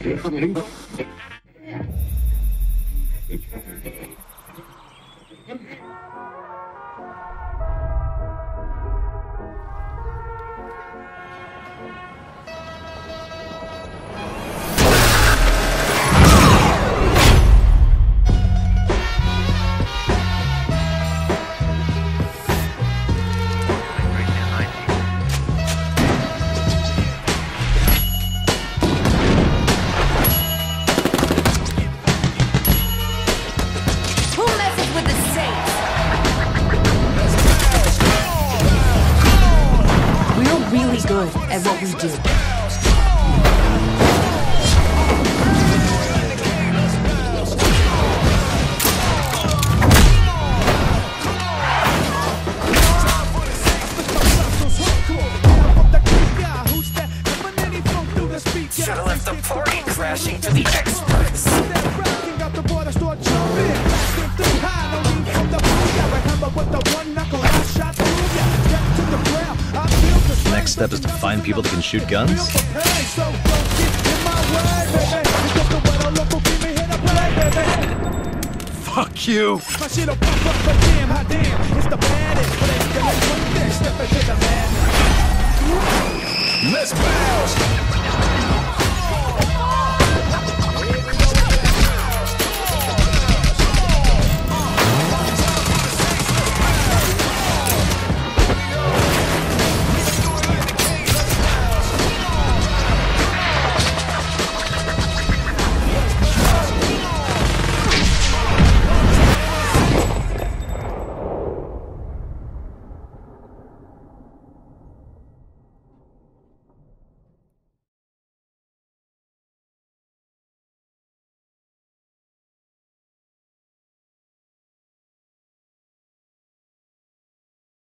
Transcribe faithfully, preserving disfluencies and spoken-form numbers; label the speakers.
Speaker 1: Good at what we do.
Speaker 2: Should've left the party crashing to the experts.
Speaker 3: Next step is to find people that can shoot guns? Fuck you!
Speaker 2: Let's bounce!